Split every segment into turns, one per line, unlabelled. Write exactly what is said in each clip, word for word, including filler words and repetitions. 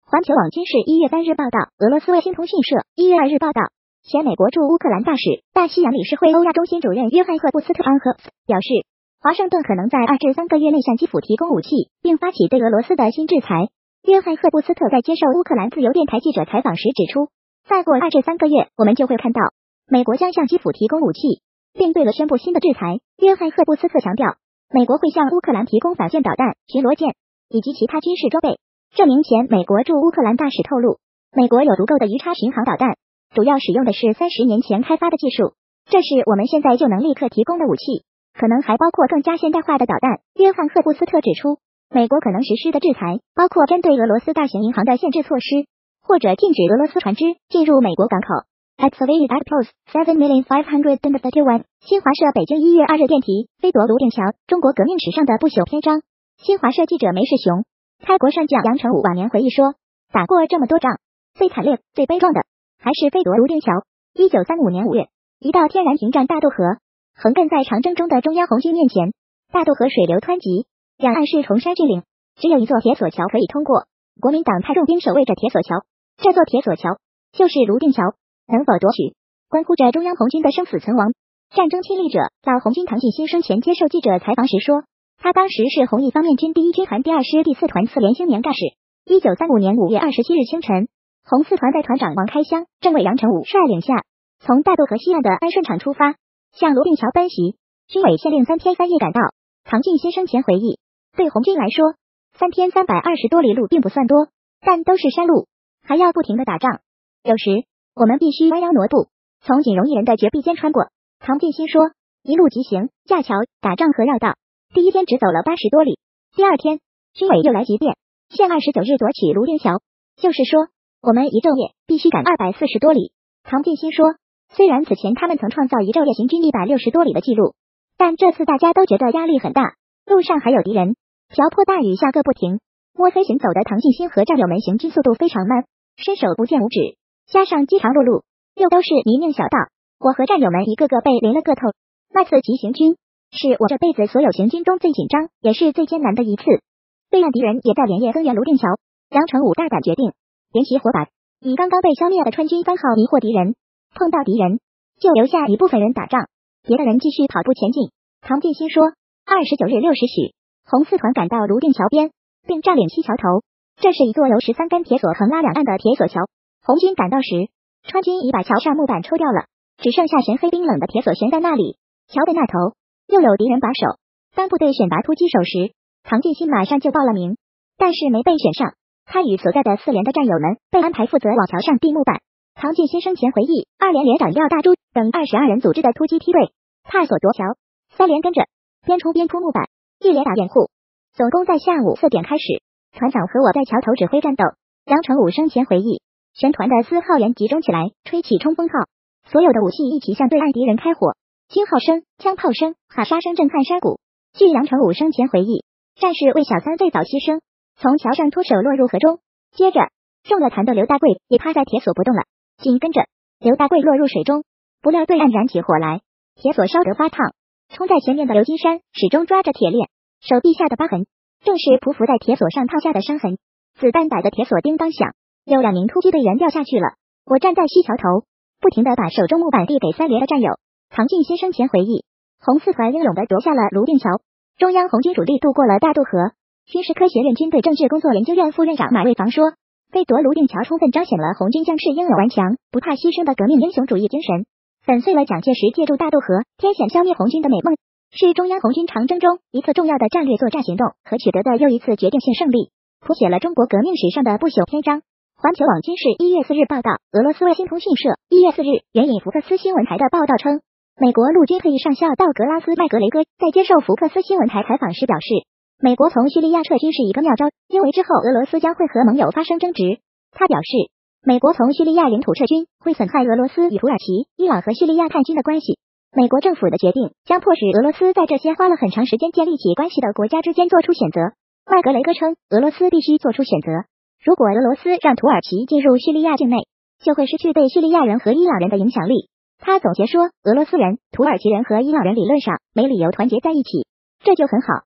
环球网军事一月三日报道，俄罗斯卫星通讯社一月二日报道，前美国驻乌克兰大使、大西洋理事会欧亚中心主任约翰赫布斯特安赫表示，华盛顿可能在二至三个月内向基辅提供武器，并发起对俄罗斯的新制裁。约翰赫布斯特在接受乌克兰自由电台记者采访时指出，再过二至三个月，我们就会看到美国将向基辅提供武器，并对俄宣布新的制裁。约翰赫布斯特强调，美国会向乌克兰提供反舰导弹、巡逻舰以及其他军事装备。这名前美国驻乌克兰大使透露，美国有足够的鱼叉巡航导弹，主要使用的是三十年前开发的技术，这是我们现在就能立刻提供的武器，可能还包括更加现代化的导弹。约翰赫布斯特指出，美国可能实施的制裁包括针对俄罗斯大型银行的限制措施，或者禁止俄罗斯船只进入美国港口。Activated at post seven million five hundred thirty-one。新华社北京一月二日电题：飞夺泸定桥，中国革命史上的不朽篇章。新华社记者梅世雄。开国上将杨成武晚年回忆说，打过这么多仗，最惨烈、最悲壮的还是飞夺泸定桥。一九三五年五月，一道天然屏障大渡河横亘在长征中的中央红军面前，大渡河水流湍急，两岸是崇山峻岭，只有一座铁索桥可以通过。国民党派重兵守卫着铁索桥，这座铁索桥就是泸定桥，能否夺取，关乎着中央红军的生死存亡。战争亲历者老红军唐进新生前接受记者采访时说，他当时是红一方面军第一军团第二师第四团次连星年干事。一九三五年五月二十七日清晨，红四团在团长王开湘、政委杨成武率领下，从大渡河西岸的安顺场出发，向泸定桥奔袭。军委限令三天三夜赶到。唐进新生前回忆，对红军来说，三天三百二十多里路并不算多，但都是山路，还要不停的打仗。有时我们必须弯腰挪步，从仅容一人的绝壁间穿过。唐进新说，一路急行，架桥、打仗和绕道。第一天只走了八十多里，第二天军委又来急变，限二十九日夺取泸定桥，就是说我们一昼夜必须赶二百四十多里。唐进新说，虽然此前他们曾创造一昼夜行军一百六十多里的记录，但这次大家都觉得压力很大，路上还有敌人，瓢泼大雨下个不停。摸黑行走的唐进新和战友们行军速度非常慢，伸手不见五指，加上饥肠辘辘，又都是泥泞小道，我和战友们一个个被淋了个透。那次急行军是我这辈子所有行军中最紧张，也是最艰难的一次。对岸敌人也在连夜增援泸定桥，杨成武大胆决定，沿袭火把，以刚刚被消灭的川军番号迷惑敌人，碰到敌人就留下一部分人打仗，别的人继续跑步前进。唐进新说，二十九日六时许，红四团赶到泸定桥边，并占领西桥头，这是一座由十三根铁索横拉两岸的铁索桥。红军赶到时，川军已把桥上木板抽掉了，只剩下悬黑冰冷的铁索悬在那里。桥的那头又有敌人把守。当部队选拔突击手时，唐进新马上就报了名，但是没被选上。他与所在的四连的战友们被安排负责往桥上钉木板。唐进新生前回忆，二连连长廖大珠等二十二人组织的突击梯队踏索夺桥，三连跟着边冲边铺木板，一连打掩护。总共在下午四点开始，团长和我在桥头指挥战斗。杨成武生前回忆，全团的四号员集中起来，吹起冲锋号，所有的武器一起向对岸敌人开火。军号声、枪炮声、喊杀声震撼山谷。据杨成武生前回忆，战士魏小三最早牺牲，从桥上脱手落入河中，接着中了弹的刘大贵也趴在铁索不动了，紧跟着刘大贵落入水中，不料对岸燃起火来，铁索烧得发烫。冲在前面的刘金山始终抓着铁链，手臂下的疤痕正是匍匐在铁索上烫下的伤痕。子弹打的铁索叮当响，有两名突击队员掉下去了。我站在西桥头，不停地把手中木板递给三连的战友。唐进新生前回忆，红四团英勇地夺下了泸定桥，中央红军主力渡过了大渡河。军事科学院军队政治工作研究院副院长马瑞房说，飞夺泸定桥充分彰显了红军将士英勇顽强、不怕牺牲的革命英雄主义精神，粉碎了蒋介石借助大渡河天险消灭红军的美梦，是中央红军长征中一次重要的战略作战行动和取得的又一次决定性胜利，谱写了中国革命史上的不朽篇章。环球网军事一月四日报道，俄罗斯卫星通讯社一月四日援引福克斯新闻台的报道称，美国陆军退役上校道格拉斯·麦格雷戈在接受福克斯新闻台采访时表示，美国从叙利亚撤军是一个妙招，因为之后俄罗斯将会和盟友发生争执。他表示，美国从叙利亚领土撤军会损害俄罗斯与土耳其、伊朗和叙利亚叛军的关系。美国政府的决定将迫使俄罗斯在这些花了很长时间建立起关系的国家之间做出选择。麦格雷戈称，俄罗斯必须做出选择，如果俄罗斯让土耳其进入叙利亚境内，就会失去对叙利亚人和伊朗人的影响力。他总结说，俄罗斯人、土耳其人和伊朗人理论上没理由团结在一起，这就很好。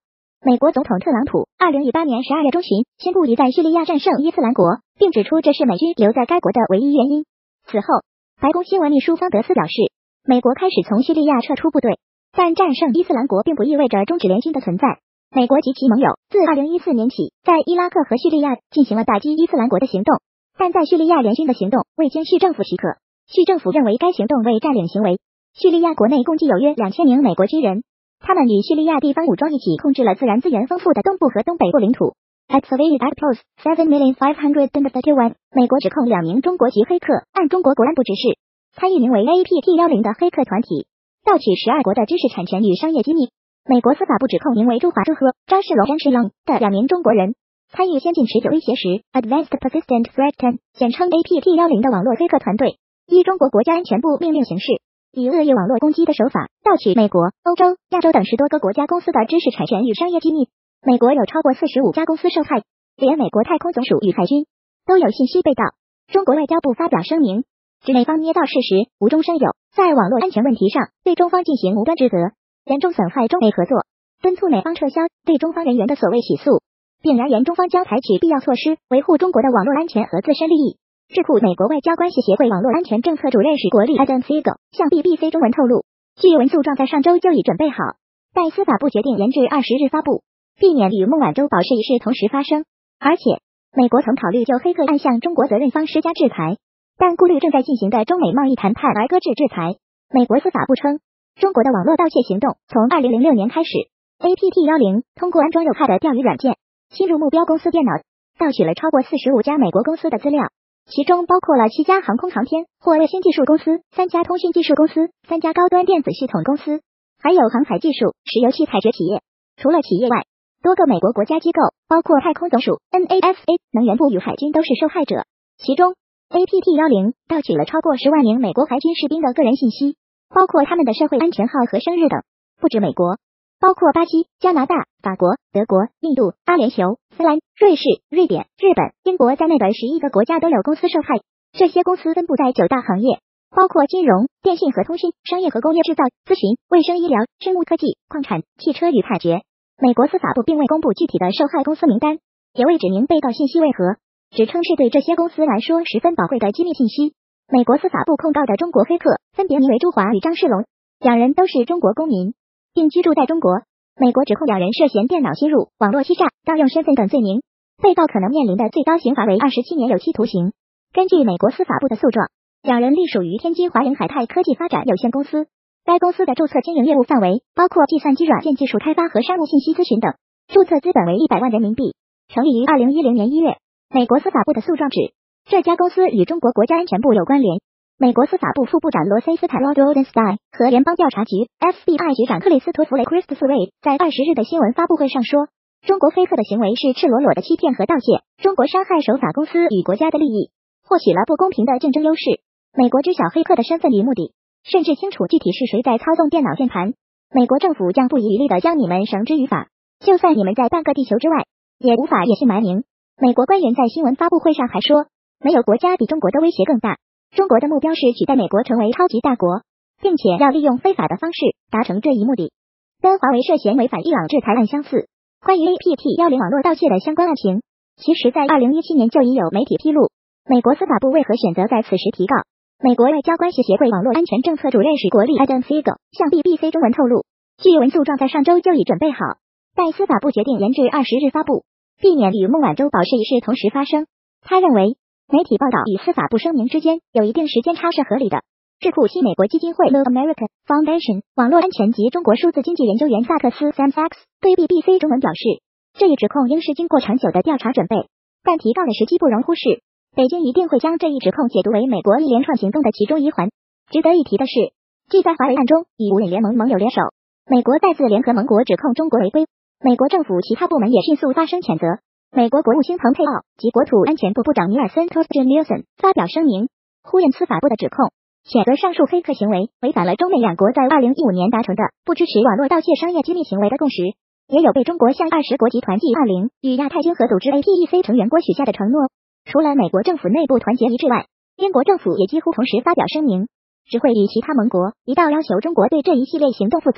美国总统特朗普二零一八年十二月中旬宣布已在叙利亚战胜伊斯兰国，并指出这是美军留在该国的唯一原因。此后，白宫新闻秘书方德斯表示，美国开始从叙利亚撤出部队，但战胜伊斯兰国并不意味着终止联军的存在。美国及其盟友自二零一四年起在伊拉克和叙利亚进行了打击伊斯兰国的行动，但在叙利亚联军的行动未经叙政府许可，叙政府认为该行动为占领行为。叙利亚国内共计有约两千名美国军人，他们与叙利亚地方武装一起控制了自然资源丰富的东部和东北部领土。At Surveyed outposts seven million five hundred thirty-one， 美国指控两名中国籍黑客按中国国安部指示，参与名为 A P T 十的黑客团体，盗取十二国的知识产权与商业机密。美国司法部指控名为朱华朱和、张世龙、张世龙的两名中国人，参与先进持久威胁时 Advanced Persistent Threat ten， 简称 A P T 十的网络黑客团队，依中国国家安全部命令行事，以恶意网络攻击的手法盗取美国、欧洲、亚洲等十多个国家公司的知识产权与商业机密。美国有超过四十五家公司受害，连美国太空总署与海军都有信息被盗。中国外交部发表声明，指美方捏造事实，无中生有，在网络安全问题上对中方进行无端指责，严重损害中美合作，敦促美方撤销对中方人员的所谓起诉，并扬言中方将采取必要措施维护中国的网络安全和自身利益。智库美国外交关系协会网络安全政策主任史国立 Adam Siegel 向 B B C 中文透露，据文诉状在上周就已准备好，待司法部决定延至二十日发布，避免与孟晚舟保释一事同时发生。而且，美国曾考虑就黑客案向中国责任方施加制裁，但顾虑正在进行的中美贸易谈判而搁置制裁。美国司法部称，中国的网络盗窃行动从二零零六年开始 ，A P T 十通过安装右派的钓鱼软件，侵入目标公司电脑，盗取了超过四十五家美国公司的资料，其中包括了七家航空航天或卫星技术公司、三家通讯技术公司、三家高端电子系统公司，还有航海技术、石油气采掘企业。除了企业外，多个美国国家机构，包括太空总署、N A S A、能源部与海军都是受害者。其中 A P T 十盗取了超过十万名美国海军士兵的个人信息，包括他们的社会安全号和生日等。不止美国，包括巴西、加拿大、法国、德国、印度、阿联酋、芬兰、瑞士、瑞典、日本、英国在内的十一个国家都有公司受害。这些公司分布在九大行业，包括金融、电信和通讯、商业和工业制造、咨询、卫生医疗、生物科技、矿产、汽车与采掘。美国司法部并未公布具体的受害公司名单，也未指明被盗信息为何，只称是对这些公司来说十分宝贵的机密信息。美国司法部控告的中国黑客分别名为朱华与张世龙，两人都是中国公民，并居住在中国。美国指控两人涉嫌电脑侵入、网络欺诈、盗用身份等罪名，被告可能面临的最高刑罚为二十七年有期徒刑。根据美国司法部的诉状，两人隶属于天津华盈海泰科技发展有限公司。该公司的注册经营业务范围包括计算机软件技术开发和商务信息咨询等，注册资本为一百万人民币，成立于二零一零年一月。美国司法部的诉状指，这家公司与中国国家安全部有关联。美国司法部副部长罗森斯坦 Rod Rosenstein 和联邦调查局 F B I 局长克里斯托弗雷 Christopher Wray 在二十日的新闻发布会上说，中国黑客的行为是赤裸裸的欺骗和盗窃，中国伤害守法公司与国家的利益，获取了不公平的竞争优势。美国知晓黑客的身份与目的，甚至清楚具体是谁在操纵电脑键盘。美国政府将不遗余力地将你们绳之于法，就算你们在半个地球之外，也无法掩姓埋名。美国官员在新闻发布会上还说，没有国家比中国的威胁更大，中国的目标是取代美国成为超级大国，并且要利用非法的方式达成这一目的，跟华为涉嫌违反伊朗制裁案相似。关于 A P T 十网络盗窃的相关案情，其实在二零一七年就已有媒体披露。美国司法部为何选择在此时提告？美国外交关系协会网络安全政策主任史国立 Adam Siegel 向 B B C 中文透露，据文诉状在上周就已准备好，待司法部决定延至二十日发布，避免与孟晚舟保释一事同时发生。他认为，媒体报道与司法部声明之间有一定时间差是合理的。智库西美国基金会 The American Foundation 网络安全及中国数字经济研究员萨克斯 Sam Sachs 对 B B C 中文表示，这一指控应是经过长久的调查准备，但提告的时机不容忽视。北京一定会将这一指控解读为美国一连串行动的其中一环。值得一提的是，继在华为案中与五眼联盟盟友联手，美国再次联合盟国指控中国违规，美国政府其他部门也迅速发声谴责。美国国务卿蓬佩奥及国土安全部部长尼尔森 Torsten Nielsen 发表声明，呼应司法部的指控，谴责上述黑客行为违反了中美两国在二零一五年达成的不支持网络盗窃商业机密行为的共识，也有被中国向二十国集团 G 二十 与亚太经合组织 A P E C 成员国许下的承诺。除了美国政府内部团结一致外，英国政府也几乎同时发表声明，只会与其他盟国一道要求中国对这一系列行动负责。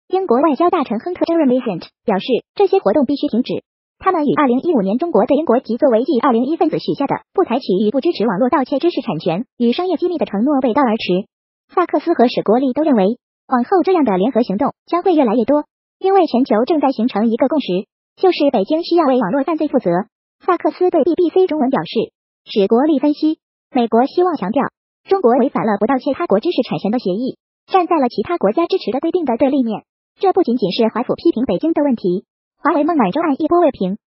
英国外交大臣亨特 Jeremy Hunt 表示，这些活动必须停止。他们与二零一五年中国对英国及作为继二零一分子许下的不采取与不支持网络盗窃知识产权与商业机密的承诺背道而驰。萨克斯和史国立都认为，往后这样的联合行动将会越来越多，因为全球正在形成一个共识，就是北京需要为网络犯罪负责。萨克斯对 B B C 中文表示，史国立分析，美国希望强调，中国违反了不盗窃他国知识产权的协议，站在了其他国家支持的规定的对立面。这不仅仅是华府批评北京的问题。华为孟晚舟案一波未平，